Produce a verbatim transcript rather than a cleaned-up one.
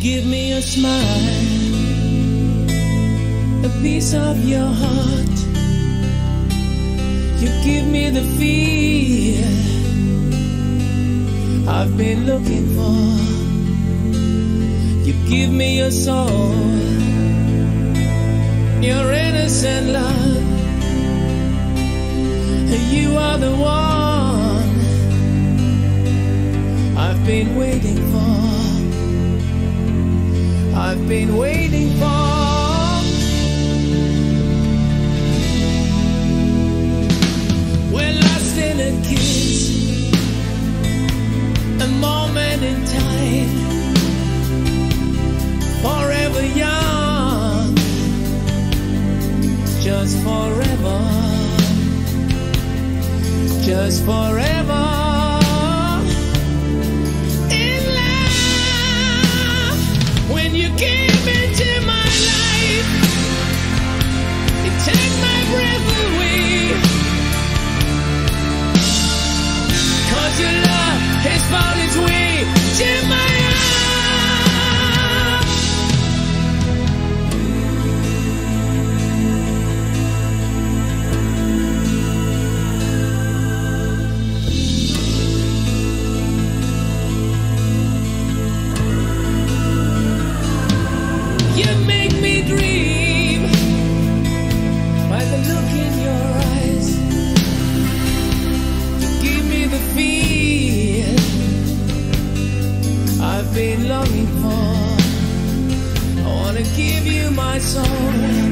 give me a smile, a piece of your heart. You give me the feel I've been looking for. You give me your soul, your innocent love. You are the one I've been waiting for. I've been waiting for. We're lost in a kiss, a moment in time, forever young, just forever, just forever. When you came into my life, you take my breath away, 'cause your love has found its way to my been longing for. I wanna give you my soul.